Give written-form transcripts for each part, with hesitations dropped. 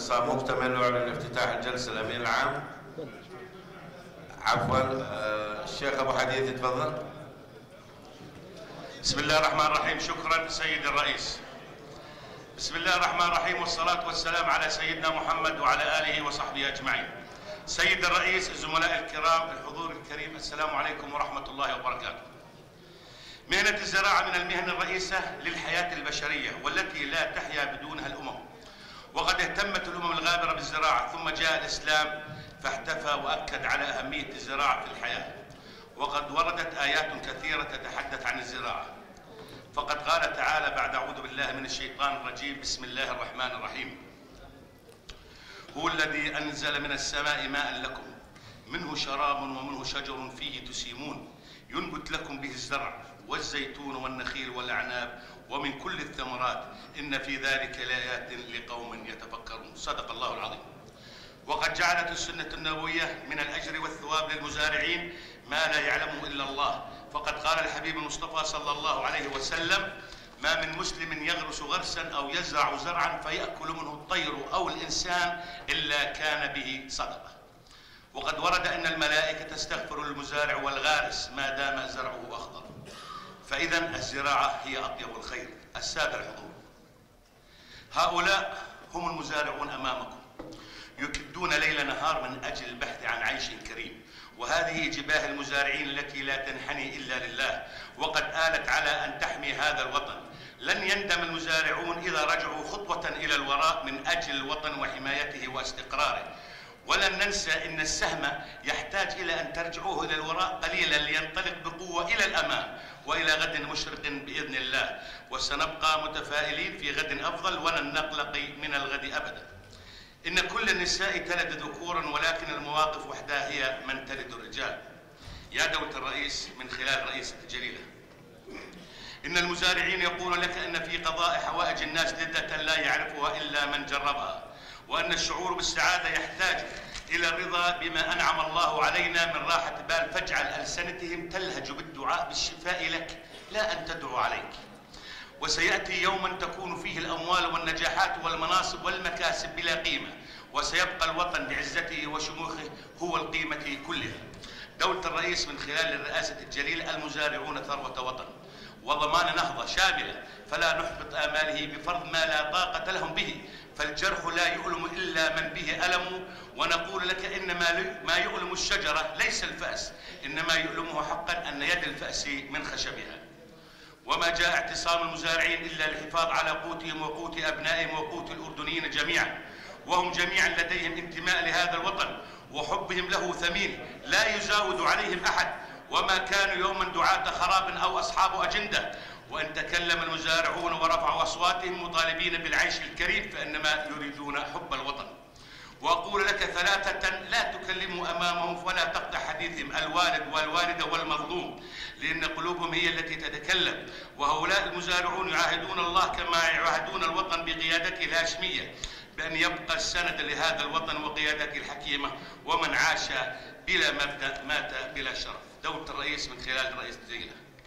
الاعتصام مكتمل وأعلن افتتاح الجلسة الأمين العام. عفوا الشيخ أبو حديث يتفضل. بسم الله الرحمن الرحيم. شكرا سيد الرئيس. بسم الله الرحمن الرحيم، والصلاة والسلام على سيدنا محمد وعلى آله وصحبه أجمعين. سيد الرئيس، الزملاء الكرام، الحضور الكريم، السلام عليكم ورحمة الله وبركاته. مهنة الزراعة من المهن الرئيسة للحياة البشرية والتي لا تحيا بدونها الأمم، وقد اهتمت الأمم الغابرة بالزراعة، ثم جاء الإسلام فاحتفى وأكد على أهمية الزراعة في الحياة. وقد وردت آيات كثيرة تتحدث عن الزراعة، فقد قال تعالى بعد أعوذ بالله من الشيطان الرجيم: بسم الله الرحمن الرحيم: هو الذي أنزل من السماء ماء لكم منه شراب ومنه شجر فيه تسيمون ينبت لكم به الزرع والزيتون والنخيل والأعناب ومن كل الثمرات إن في ذلك لآيات لقوم يتفكرون. صدق الله العظيم. وقد جعلت السنة النبوية من الأجر والثواب للمزارعين ما لا يعلمه إلا الله، فقد قال الحبيب المصطفى صلى الله عليه وسلم: ما من مسلم يغرس غرسا أو يزرع زرعا فيأكل منه الطير أو الإنسان إلا كان به صدقة. وقد ورد أن الملائكة تستغفر للمزارع والغارس ما دام زرعه أخضر، فإذا الزراعة هي أطيب الخير. السادة الحضور، هؤلاء هم المزارعون أمامكم، يكدون ليل نهار من أجل البحث عن عيش كريم، وهذه جباه المزارعين التي لا تنحني إلا لله، وقد آلت على أن تحمي هذا الوطن. لن يندم المزارعون إذا رجعوا خطوة إلى الوراء من أجل الوطن وحمايته واستقراره. ولن ننسى أن السهم يحتاج إلى أن ترجعوه إلى الوراء قليلا لينطلق بقوة إلى الأمام وإلى غد مشرق بإذن الله، وسنبقى متفائلين في غد أفضل ولن نقلق من الغد أبدا. إن كل النساء تلد ذكورا ولكن المواقف وحدها هي من تلد الرجال. يا دولة الرئيس من خلال رئيسة الجليلة، إن المزارعين يقولون لك أن في قضاء حوائج الناس لذة لا يعرفها إلا من جربها، وأن الشعور بالسعادة يحتاج إلى الرضا بما أنعم الله علينا من راحة بال، فاجعل ألسنتهم تلهج بالدعاء بالشفاء لك لا أن تدعو عليك. وسيأتي يوما تكون فيه الأموال والنجاحات والمناصب والمكاسب بلا قيمة، وسيبقى الوطن بعزته وشموخه هو القيمة كلها. دولة الرئيس من خلال الرئاسة الجليلة، المزارعون ثروة وطن وضمان نهضة شاملة، فلا نحبط آماله بفرض ما لا طاقة لهم به، فالجرح لا يؤلم إلا من به ألم. ونقول لك إن ما يؤلم الشجرة ليس الفأس، إنما يؤلمه حقا أن يد الفأس من خشبها. وما جاء اعتصام المزارعين إلا للحفاظ على قوتهم وقوت أبنائهم وقوت الأردنيين جميعا، وهم جميعا لديهم انتماء لهذا الوطن وحبهم له ثمين لا يزاود عليهم أحد، وما كانوا يوما دعاة خراب أو أصحاب أجندة. وإن تكلم المزارعون ورفعوا أصواتهم مطالبين بالعيش الكريم فإنما يريدون حب الوطن. وأقول لك ثلاثة لا تكلموا أمامهم ولا تقطع حديثهم: الوالد والوالدة والمظلوم، لأن قلوبهم هي التي تتكلم. وهؤلاء المزارعون يعاهدون الله كما يعاهدون الوطن بقيادته الهاشمية بأن يبقى السند لهذا الوطن وقيادته الحكيمة، ومن عاش بلا مبدأ مات بلا شرف. دولة الرئيس من خلال رئيس الجليلة،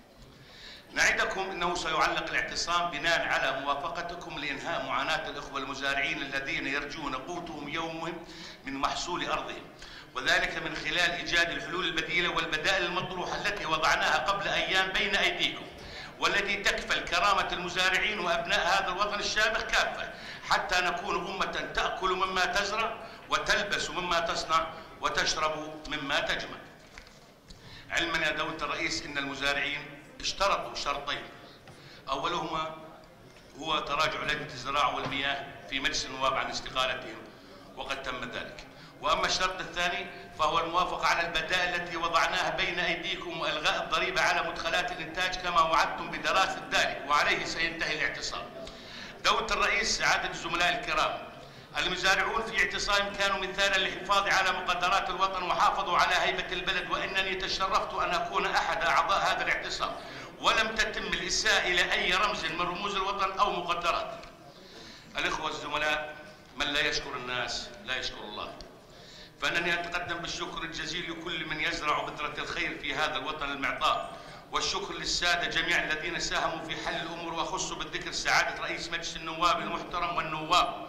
نعدكم أنه سيعلق الاعتصام بناء على موافقتكم لإنهاء معاناة الإخوة المزارعين الذين يرجون قوتهم يومهم من محصول أرضهم، وذلك من خلال إيجاد الحلول البديلة والبدائل المطروحة التي وضعناها قبل أيام بين أيديكم، والتي تكفل كرامة المزارعين وأبناء هذا الوطن الشامخ كافة، حتى نكون أمة تأكل مما تزرع وتلبس مما تصنع وتشرب مما تجمع. علما يا دولة الرئيس أن المزارعين اشترطوا شرطين، أولهما هو تراجع لجنة الزراعة والمياه في مجلس النواب عن استقالتهم، وقد تم ذلك. وأما الشرط الثاني فهو الموافقة على البدائل التي وضعناها بين أيديكم، وإلغاء الضريبة على مدخلات الإنتاج كما وعدتم بدراسة ذلك، وعليه سينتهي الاعتصام. دولة الرئيس، سعادة الزملاء الكرام، المزارعون في اعتصام كانوا مثالا للحفاظ على مقدرات الوطن وحافظوا على هيبة البلد، وإنني تشرفت أن أكون أحد أعضاء هذا الاعتصام، ولم تتم الإساءة إلى أي رمز من رموز الوطن أو مقدرات. الإخوة الزملاء، من لا يشكر الناس لا يشكر الله، فأنني أتقدم بالشكر الجزيل لكل من يزرع بذرة الخير في هذا الوطن المعطاء، والشكر للسادة جميعا الذين ساهموا في حل الأمور، وأخص بالذكر سعادة رئيس مجلس النواب المحترم والنواب،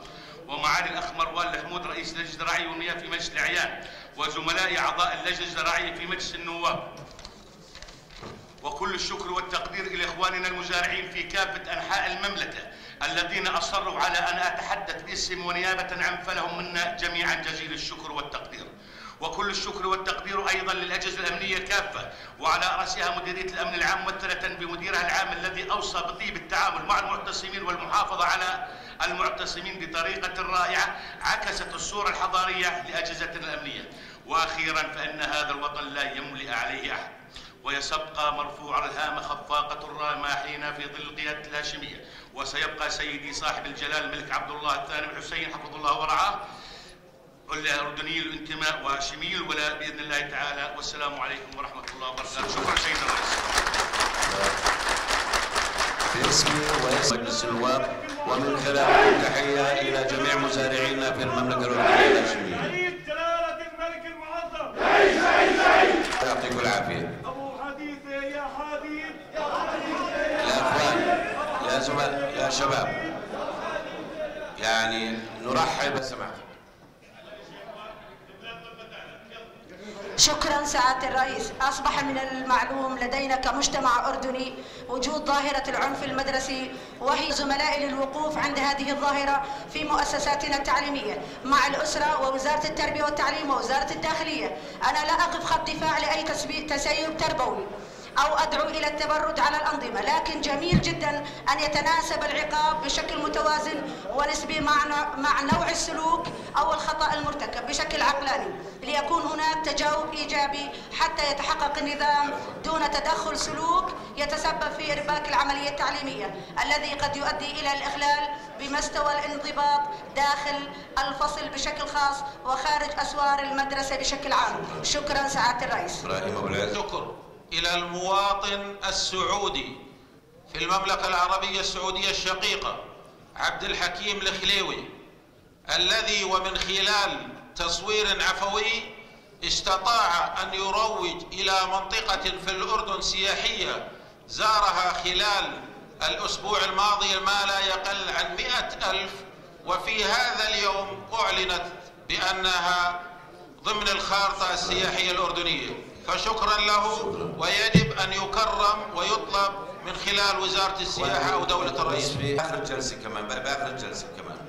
ومعالي الأخ مروان الحمود رئيس اللجنة الزراعية والمياه في مجلس الأعيان، وزملائي أعضاء اللجنة الزراعية في مجلس النواب. وكل الشكر والتقدير إلى إخواننا المزارعين في كافة أنحاء المملكة الذين أصروا على أن أتحدث باسم ونيابة عن، فلهم منا جميعا جزيل الشكر والتقدير. وكل الشكر والتقدير أيضا للأجهزة الأمنية كافة، وعلى رأسها مديرية الأمن العام ممثلة بمديرها العام الذي أوصى بطيب التعامل مع المعتصمين والمحافظة على المعتصمين بطريقة رائعة عكست الصورة الحضارية لأجهزتنا الأمنية. وأخيرا فإن هذا الوطن لا يملئ عليه أحد، ويسبقى مرفوع الهام خفاقة الرماحين في ظل القيادة الهاشمية، وسيبقى سيدي صاحب الجلال الملك عبد الله الثاني الحسين حفظه الله ورعاه الأردني الانتماء وهاشمي الولاء بإذن الله تعالى. والسلام عليكم ورحمة الله وبركاته. شكرا سيد الرئيس. في اسمي واسم مجلس النواب ومن خلال تحية إلى جميع مزارعينا في المملكة الأردنية الهاشمية. جلالة الملك المعظم. يعطيكم العافية. أبو حديثة يا حديث. يا أخوان، يا زملاء، يا شباب، يعني نرحب سماحة. شكرا سعادة الرئيس. أصبح من المعلوم لدينا كمجتمع أردني وجود ظاهرة العنف المدرسي، وهي زملائي للوقوف عند هذه الظاهرة في مؤسساتنا التعليمية مع الأسرة ووزارة التربية والتعليم ووزارة الداخلية. أنا لا أقف خط دفاع لأي تسيب تربوي أو أدعو إلى التبرج على الأنظمة، لكن جميل جدا أن يتناسب العقاب بشكل متوازن ونسبي مع نوع السلوك أو الخطأ المرتكب بشكل عقلاني، ليكون هناك تجاوب إيجابي حتى يتحقق النظام دون تدخل سلوك يتسبب في إرباك العملية التعليمية الذي قد يؤدي إلى الإخلال بمستوى الانضباط داخل الفصل بشكل خاص وخارج أسوار المدرسة بشكل عام. شكرا سعادة الرئيس. شكر إلى المواطن السعودي في المملكة العربية السعودية الشقيقة عبد الحكيم الخليوي، الذي ومن خلال تصوير عفوي استطاع أن يروج إلى منطقة في الأردن سياحية زارها خلال الأسبوع الماضي ما لا يقل عن 100,000، وفي هذا اليوم أعلنت بأنها ضمن الخارطة السياحية الأردنية، فشكرا له، ويجب أن يكرم ويطلب من خلال وزارة السياحة أو دولة الرئيس. في آخر الجلسة كمان، بآخر الجلسة كمان.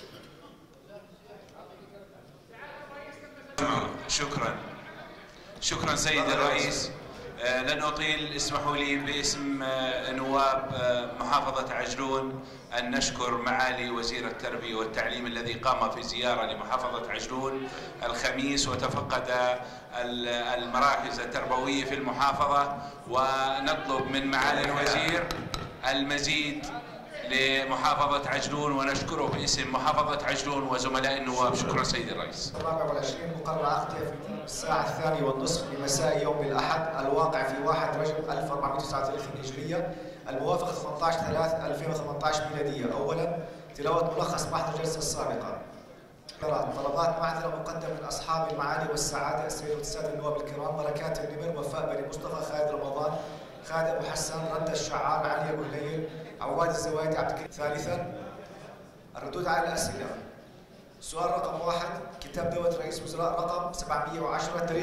شكرا سيد الرئيس. لن أطيل، اسمحوا لي باسم نواب محافظة عجلون أن نشكر معالي وزير التربية والتعليم الذي قام في زيارة لمحافظة عجلون الخميس وتفقد المراكز التربوية في المحافظة، ونطلب من معالي الوزير المزيد لمحافظة عجلون ونشكره باسم محافظة عجلون وزملاء النواب. شكرا سيدي الرئيس. 24 مقرر عقدها في الساعة 2:30 بمساء يوم الأحد الواقع في 1 رجب 1439 هجرية الموافق 18/3/2018 ميلادية. أولا تلاوة ملخص محضر الجلسة السابقة. طلبات معذرة مقدمة من أصحاب المعالي والسعادة السيد والسادة النواب الكرام: بركات النمر، وفاء بني مصطفى، خالد رمضان، خالد أبو حسن، رد الشعار، علي أبو هليل، عواد الزوايدي، عبد الكريم. ثالثا الردود على الأسئلة. سؤال رقم 1: كتاب دولة رئيس وزراء رقم 710 تاريخ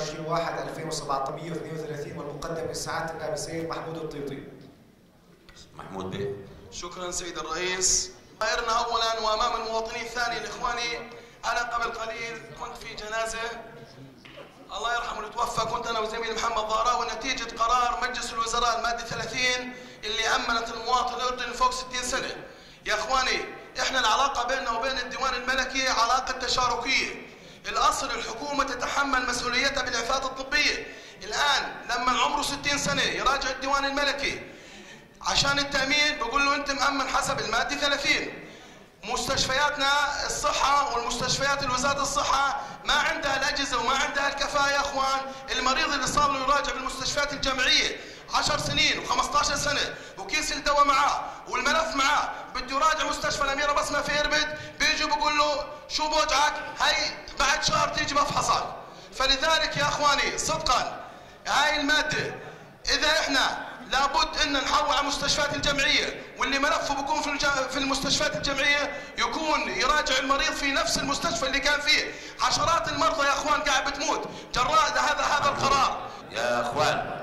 25/1/2017 والمقدم من سعادة النائب السيد محمود الطيطي. محمود بيه. شكرا سيد الرئيس. غيرنا اولا وامام المواطنين ثانيا. اخواني، انا قبل قليل كنت في جنازه الله يرحمه المتوفى، كنت انا وزميلي محمد ضهراوي نتيجه قرار مجلس الوزراء الماده 30 اللي امنت المواطن الاردني فوق 60 سنه. يا اخواني، احنا العلاقه بيننا وبين الديوان الملكي علاقه تشاركيه. الاصل الحكومه تتحمل مسؤوليتها بالإعفاءات الطبيه. الان لما عمره 60 سنه يراجع الديوان الملكي عشان التأمين، بقول له أنت مأمن حسب المادة 30. مستشفياتنا الصحة والمستشفيات وزارة الصحة ما عندها الأجهزة وما عندها الكفاءة يا أخوان. المريض اللي صار له يراجع بالمستشفيات الجامعية 10 سنين و15 سنة وكيس الدواء معاه والملف معاه، بده يراجع مستشفى الأميرة بسمة في إربد، بيجي بقول له شو بوجعك؟ هي بعد شهر تيجي بفحصك. فلذلك يا أخواني صدقا هاي المادة إذا إحنا لابد ان نحول على المستشفيات الجمعيه، واللي ملفه بيكون في المستشفيات الجمعيه يكون يراجع المريض في نفس المستشفى اللي كان فيه. عشرات المرضى يا اخوان قاعد بتموت جراء هذا القرار. يا اخوان،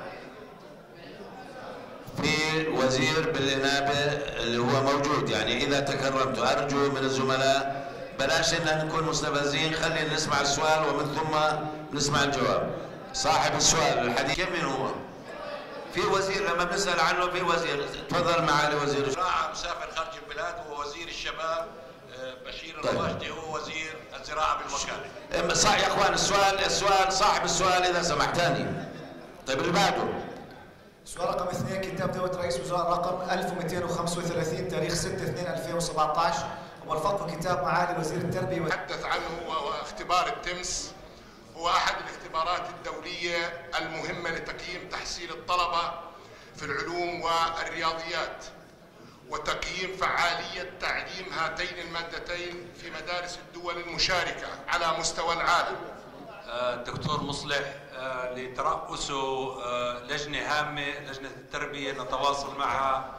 في وزير بالإنابة اللي هو موجود، يعني إذا تكرمت أرجو من الزملاء بلاش إن نكون مستفزين، خلينا نسمع السؤال ومن ثم نسمع الجواب. صاحب السؤال الحديث كم من هو؟ في وزير لما بنسأل عنه في وزير. تفضل معالي وزير الزراعة مسافر خارج البلاد، ووزير الشباب بشير الرواشدي هو وزير الزراعة بالوكالة. صح يا اخوان، السؤال صاحب السؤال اذا سمحتني. طيب اللي بعده. سؤال رقم 2، كتاب دولة رئيس وزراء رقم 1235 تاريخ 6/2/2017، والفقه كتاب معالي وزير التربية. تحدث عنه وهو اختبار التمس، هو أحد الاختبارات الدولية المهمة لتقييم تحصيل الطلبة في العلوم والرياضيات وتقييم فعالية تعليم هاتين المادتين في مدارس الدول المشاركة على مستوى العالم. الدكتور مصلح لترأسه لجنة هامة، لجنة التربية، نتواصل معها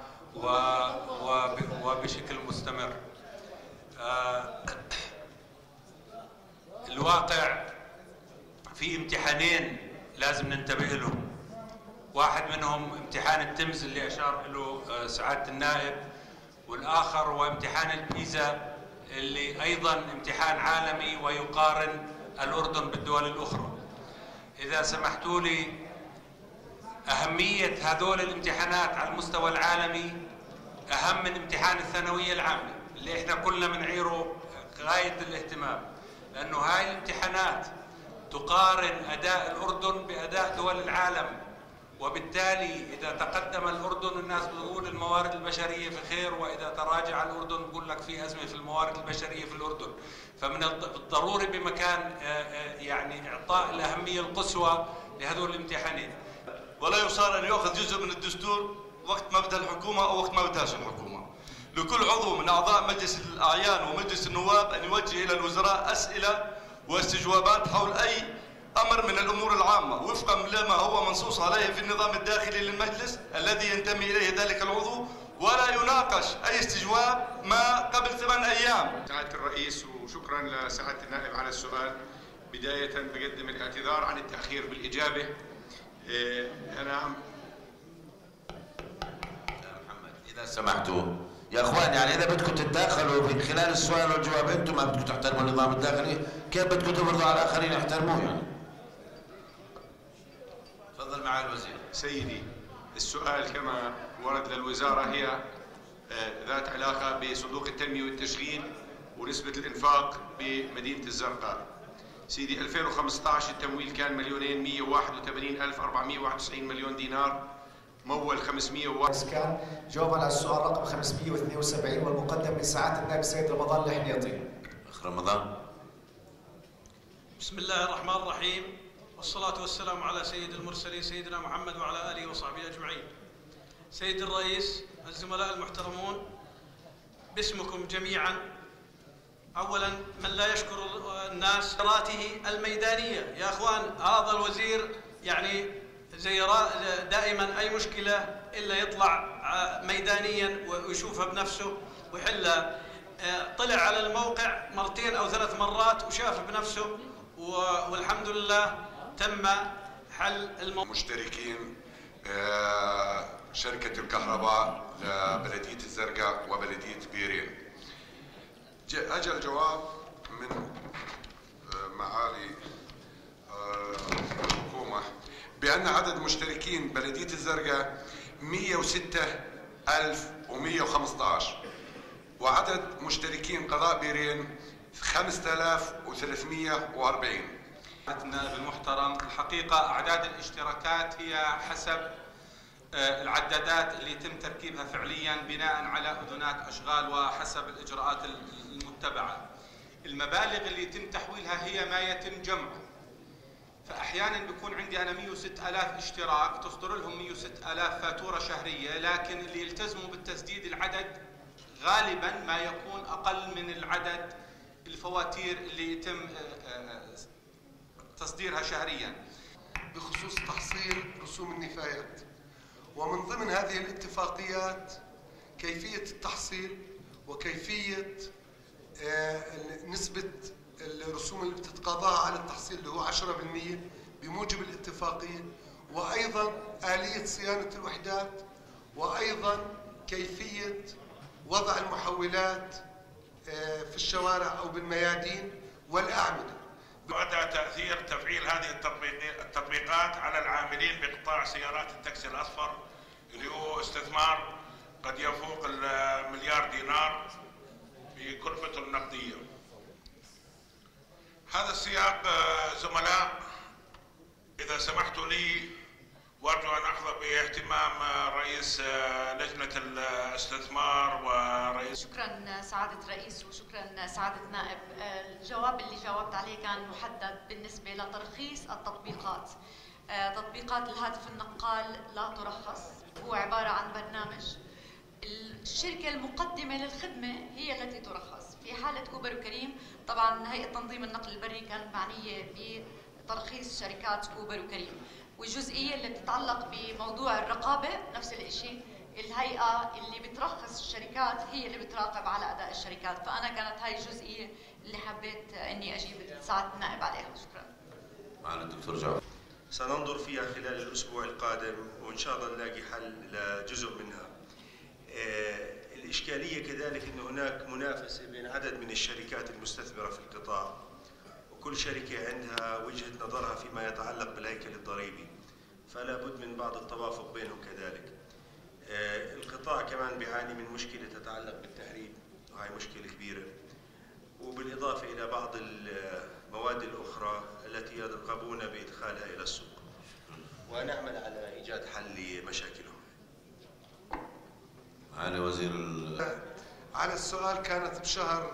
وبشكل مستمر. الواقع في امتحانين لازم ننتبه لهم، واحد منهم امتحان التمز اللي أشار له سعادة النائب، والآخر هو امتحان البيزا اللي أيضا امتحان عالمي ويقارن الأردن بالدول الأخرى. إذا سمحتوا لي، أهمية هذول الامتحانات على المستوى العالمي أهم من امتحان الثانوية العامة اللي إحنا كلنا بنعيره غاية الاهتمام، لأنه هاي الامتحانات تقارن أداء الأردن بأداء دول العالم، وبالتالي إذا تقدم الأردن الناس بتقول الموارد البشرية في خير، وإذا تراجع الأردن بقول لك في أزمة في الموارد البشرية في الأردن. فمن الضروري بمكان يعني إعطاء الأهمية القصوى لهذول الامتحانين. ولا يصار أن يؤخذ جزء من الدستور وقت مبدأ الحكومة أو وقت ما بدهاش الحكومة. لكل عضو من أعضاء مجلس الأعيان ومجلس النواب أن يوجه إلى الوزراء أسئلة واستجوابات حول أي أمر من الأمور العامة وفقا لما هو منصوص عليه في النظام الداخلي للمجلس الذي ينتمي إليه ذلك العضو، ولا يناقش أي استجواب ما قبل 8 أيام. سعادة الرئيس، وشكرا لسعادة النائب على السؤال. بداية بقدم الاعتذار عن التأخير بالإجابة. أنا محمد إذا سمحتوا يا اخوان، يعني اذا بدكم تتداخلوا في خلال السؤال والجواب انتم ما بدكم تحترموا النظام الداخلي، كيف بدكم تفرضوا على الاخرين يحترموه يعني؟ تفضل معالي الوزير. سيدي، السؤال كما ورد للوزارة هي ذات علاقة بصندوق التنمية والتشغيل ونسبة الإنفاق بمدينة الزرقاء. سيدي، 2015 التمويل كان 2,181,491 مليون دينار، مول 501 إسكان. جوابا على السؤال رقم 572 والمقدم من سعادة النائب السيد رمضان الحنيطي. أخ رمضان. بسم الله الرحمن الرحيم، والصلاة والسلام على سيد المرسلين سيدنا محمد وعلى آله وصحبه أجمعين. سيد الرئيس، الزملاء المحترمون، باسمكم جميعا، أولا من لا يشكر الناس قراراته الميدانية. يا أخوان، هذا الوزير يعني زي دائما أي مشكلة إلا يطلع ميدانيا ويشوفها بنفسه ويحلها. طلع على الموقع 2 أو 3 مرات وشاف بنفسه، والحمد لله تم حل الموضوع. مشتركين شركة الكهرباء لبلدية الزرقاء وبلدية بيرين. أجى الجواب من معالي الحكومة بأن عدد مشتركين بلدية الزرقاء 106,115، وعدد مشتركين قضاء بيرين 5,340. النائب المحترم، الحقيقة أعداد الاشتراكات هي حسب العدادات اللي يتم تركيبها فعليا بناء على أذونات أشغال وحسب الإجراءات المتبعة. المبالغ اللي يتم تحويلها هي ما يتم جمعه، فأحيانا بيكون عندي أنا 106,000 اشتراك تصدر لهم 106,000 فاتورة شهرية، لكن اللي يلتزموا بالتسديد العدد غالبا ما يكون أقل من العدد الفواتير اللي يتم تصديرها شهريا. بخصوص تحصيل رسوم النفايات، ومن ضمن هذه الاتفاقيات كيفية التحصيل وكيفية نسبة الرسوم اللي بتتقاضاها على التحصيل اللي هو 10% بموجب الاتفاقية، وأيضا آلية صيانة الوحدات، وأيضا كيفية وضع المحولات في الشوارع أو بالميادين والأعمدة. مدى تأثير تفعيل هذه التطبيقات على العاملين بقطاع سيارات التاكسي الأصفر اللي هو استثمار قد يفوق المليار دينار بكلفته النقدية. هذا السياق زملاء إذا سمحتوا لي، وأرجو أن أحظى باهتمام رئيس لجنة الاستثمار ورئيس. شكرا سعادة الرئيس وشكرا سعادة النائب. الجواب اللي جاوبت عليه كان محدد بالنسبة لترخيص التطبيقات. تطبيقات الهاتف النقال لا ترخص، هو عبارة عن برنامج. الشركة المقدمة للخدمة هي التي ترخص. في حالة كوبر وكريم طبعا هيئة تنظيم النقل البري كانت معنية بترخيص شركات كوبر وكريم، والجزئية اللي بتتعلق بموضوع الرقابة نفس الشيء، الهيئة اللي بترخص الشركات هي اللي بتراقب على أداء الشركات. فأنا كانت هاي الجزئية اللي حبيت إني أجيب سعادة النائب عليها. شكرا. معنا الدكتور جعفر. سننظر فيها خلال الأسبوع القادم وإن شاء الله نلاقي حل لجزء منها. الإشكالية كذلك أن هناك منافسة بين عدد من الشركات المستثمرة في القطاع، وكل شركة عندها وجهة نظرها فيما يتعلق بالهيكل الضريبي، فلا بد من بعض التوافق بينهم كذلك. القطاع كمان بيعاني من مشكلة تتعلق بالتهريب، وهي مشكلة كبيرة، وبالإضافة إلى بعض المواد الأخرى التي يرغبون بإدخالها إلى السوق، ونعمل على إيجاد حل لمشاكلهم. على وزير على السؤال، كانت بشهر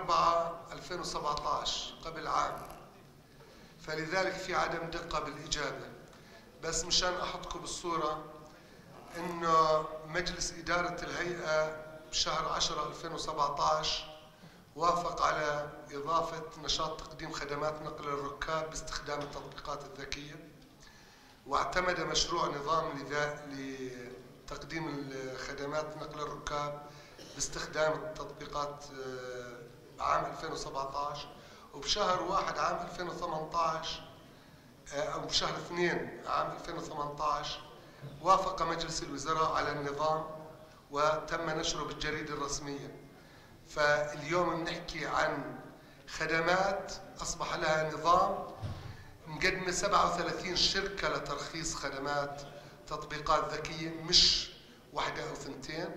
4/2017 قبل عام، فلذلك في عدم دقة بالإجابة. بس مشان أحطكم بالصورة إنه مجلس إدارة الهيئة بشهر 10/2017 وافق على إضافة نشاط تقديم خدمات نقل الركاب باستخدام التطبيقات الذكية، واعتمد مشروع نظام لتقديم خدمات نقل الركاب باستخدام التطبيقات عام 2017. وبشهر 1 عام 2018 أو بشهر 2 عام 2018 وافق مجلس الوزراء على النظام وتم نشره بالجريدة الرسمية. فاليوم بنحكي عن خدمات أصبح لها نظام، مقدمة 37 شركة لترخيص خدمات تطبيقات ذكية، مش واحدة أو ثنتين.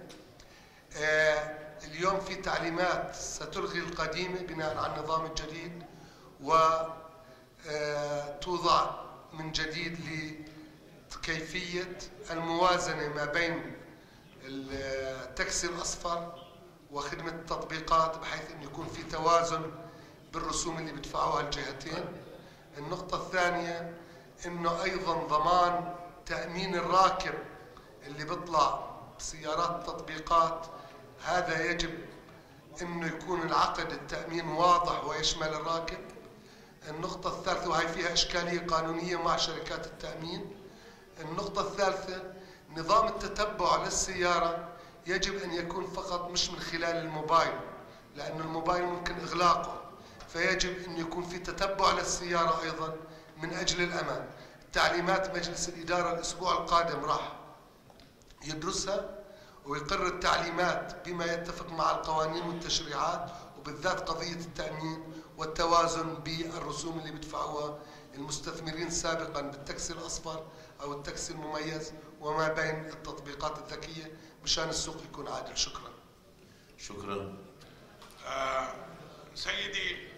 اليوم في تعليمات ستلغي القديمة بناء على النظام الجديد، وتوضع من جديد لكيفية الموازنة ما بين التاكسي الأصفر وخدمة التطبيقات، بحيث أن يكون في توازن بالرسوم اللي بيدفعوها الجهتين. النقطة الثانية أنه أيضا ضمان تأمين الراكب اللي بيطلع بسيارات التطبيقات، هذا يجب أنه يكون العقد التأمين واضح ويشمل الراكب. النقطة الثالثة، وهي فيها إشكالية قانونية مع شركات التأمين. النقطة الثالثة، نظام التتبع للسيارة يجب أن يكون فقط مش من خلال الموبايل، لأن الموبايل ممكن إغلاقه، فيجب أن يكون في تتبع للسيارة أيضا من أجل الأمان. تعليمات مجلس الإدارة الأسبوع القادم راح يدرسها ويقر التعليمات بما يتفق مع القوانين والتشريعات، وبالذات قضية التأمين والتوازن بالرسوم اللي بيدفعوها المستثمرين سابقا بالتاكسي الأصفر أو التاكسي المميز وما بين التطبيقات الذكية، مشان السوق يكون عادل. شكرا. شكرا. سيدي،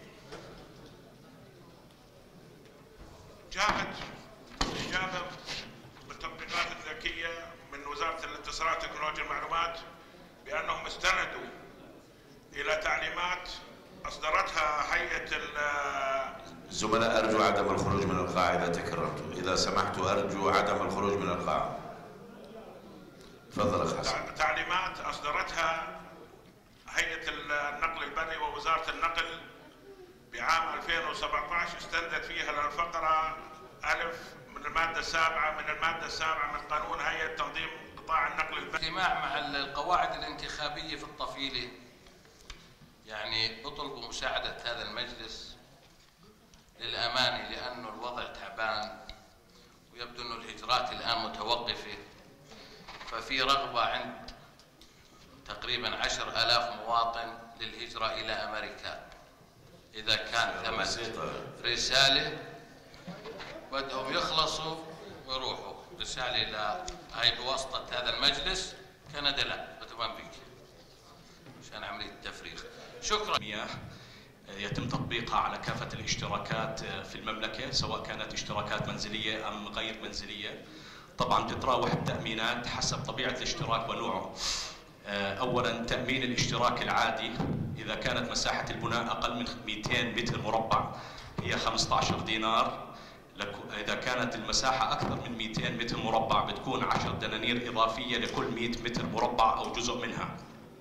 جاءت الإجابة بالتطبيقات الذكية من وزارة الاتصالات وتكنولوجيا المعلومات بأنهم استندوا إلى تعليمات أصدرتها هيئة الزملاء. أرجو عدم الخروج من القاعة إذا تكرمتم، إذا سمحتوا أرجو عدم الخروج من القاعة. تفضل أخ حسن. تعليمات أصدرتها هيئة النقل البري ووزارة النقل بعام 2017 استندت فيها للفقرة ألف من المادة السابعة من قانون هيئة تنظيم قطاع النقل البحري. اجتماع مع القواعد الانتخابية في الطفيلة، يعني بطلب مساعدة هذا المجلس للأمانة، لأنه الوضع تعبان ويبدو أنه الهجرات الآن متوقفة، ففي رغبة عند تقريبا 10,000 مواطن للهجرة إلى أمريكا. إذا كان ثمن رسالة بدهم يخلصوا ويروحوا رسالة هاي بواسطة هذا المجلس، كندا لا بدهم أمريكا عشان عملية التفريغ. شكرا. يتم تطبيقها على كافة الاشتراكات في المملكة، سواء كانت اشتراكات منزلية أم غير منزلية. طبعا تتراوح التأمينات حسب طبيعة الاشتراك ونوعه. أولا تأمين الاشتراك العادي إذا كانت مساحة البناء أقل من 200 متر مربع هي 15 دينار. إذا كانت المساحة أكثر من 200 متر مربع بتكون 10 دنانير إضافية لكل 100 متر مربع أو جزء منها.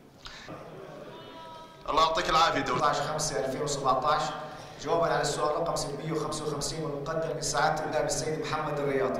الله يعطيك العافية. 15/5/2017 جوابا على السؤال رقم 655 والمقدم من سعادة النائب السيد محمد الرياضي.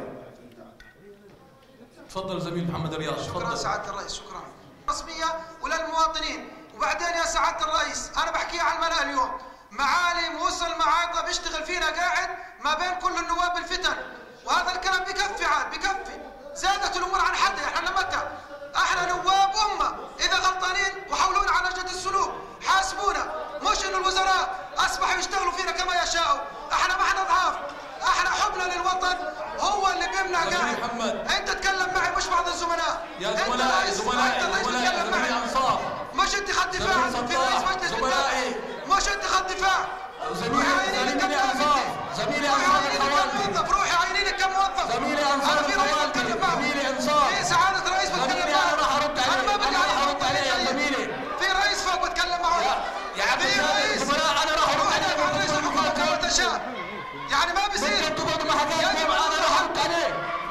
تفضل زميل محمد الرياضي. شكرا سعادة الرئيس. شكرا. رسمية وللمواطنين. وبعدين يا سعادة الرئيس أنا بحكيها على الملأ اليوم، معالم وصل معارضة بيشتغل فينا قاعد ما بين كل النواب بالفتن، وهذا الكلام بكفي عاد بكفي. زادت الأمور عن حدها. احنا متى؟ احنا نواب أمة، إذا غلطانين وحولونا على لجنة السلوك حاسبونا، مش إنه الوزراء أصبحوا يشتغلوا فينا كما يشاءوا. احنا ما احنا ضعاف، احنا حبنا للوطن هو اللي بيمنع قاعد. انت تتكلم معي مش بعض الزملاء. يا زملائي زملائي انصاف. مش انتخاب دفاع في رئيس مجلس زملائي، مش انتخاب دفاع. زميلي انصاف، زميلي انصاف الخوالدي، روحي عينينك كم موظف. زميلي انصاف الخوالدي، زميلي انصاف. في سعادة رئيس بتكلم معه. انا راح ارد عليه، انا راح ارد عليه يا زميلي. في رئيس فوق بتكلم معه. يا عبد الرئيس زملاء انا راح ارد عليه. رئيس الحكومة كما تشاء. يعني ما بيصير. ممكن تقعد مع حكايتكم، انا راح ارد عليه.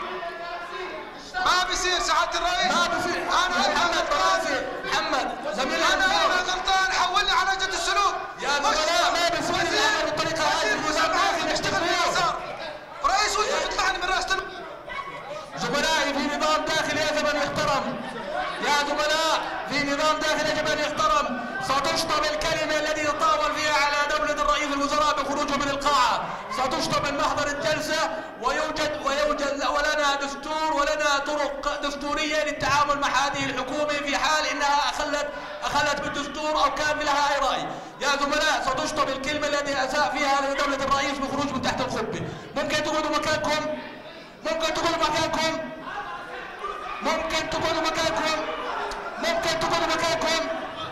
ما بيصير سعادة الرئيس. ما بيصير. انا محمد زميلي انا غلطان، حولني على لجنة السلوك. يا زملاء ما بيصير الامر بالطريقة هذه. المسابقة نشتغل باليسار. رئيس وزراء يطلعني من رئاسة. زملائي في نظام داخلي يجب ان يحترم. يا زملاء في نظام داخلي يجب ان يحترم. ستشطب الكلمة التي تطاول فيها على دولة الرئيس الوزراء بخروجه من القاعة، ستشطب من محضر الجلسة، ويوجد ولنا دستور ولنا طرق دستورية للتعامل مع هذه الحكومة في حال انها اخلت بالدستور او كان لها اي رأي. يا زملاء ستشطب الكلمة التي اساء فيها لدولة الرئيس بخروج من تحت القبة. ممكن تقعدوا مكانكم؟ ممكن تقعدوا مكانكم؟ ممكن تقعدوا مكانكم؟ ممكن تقعدوا مكانكم؟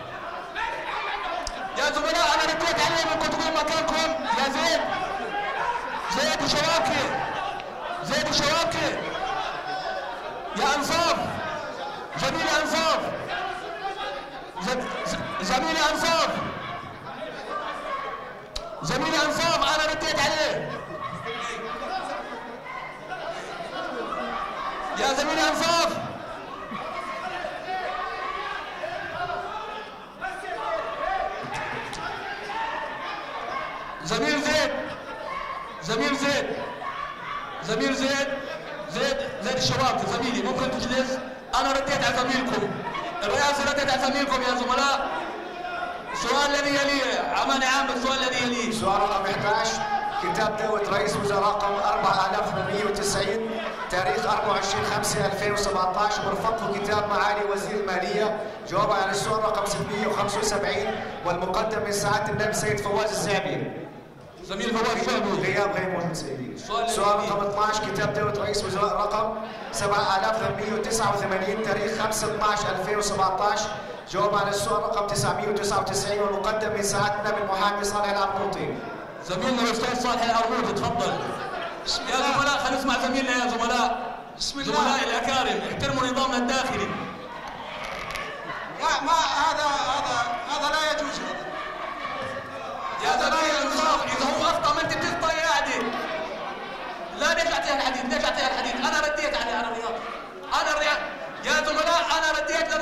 يا زملاء انا رديت عليهم، ممكن تقعدوا مكانكم؟ يا زيد وشواكي، زيد وشواكي، يا انصاف، زميلي انصاف، زميلي انصاف، زميلي انصاف انا رديت عليه. يا زميلي انصاف، زميل زيد، زميل زيد، زميل زيد، زيد الشباب زميلي ممكن تجلس؟ انا رديت على زميلكم، الرئاسة ردت على زميلكم يا زملاء. السؤال الذي يليه عماني عام، السؤال الذي يليه. سؤال رقم 11 كتاب دعوة رئيس وزراء رقم 4890 تاريخ 24/5/2017 مرفقه كتاب معالي وزير المالية. جوابا على السؤال رقم 675 والمقدم من سعادة النائب السيد فواز الزعبي. زميل فواز الزعبي غياب غير موجود سيدي. سؤال رقم 12 كتاب دعوة رئيس وزراء رقم 7889 تاريخ 5/12/2017. جواب على السؤال رقم 999 والمقدم من سعادة النائب المحامي صالح العربوطي. زميلنا الاستاذ صالح العربوطي تفضل. يا زملاء خلينا نسمع زميلنا يا زملاء. بسم الله. زملائي الاكارم احترموا نظامنا الداخلي. لا ما هذا لا يجوز. يا زميلي الانصاف، اذا هو اخطا ما انت بتخطئ يا عدي. لا ليش اعطيها الحديث؟ ليش اعطيها الحديث؟ انا رديت على الرياض. يا زملاء انا رديت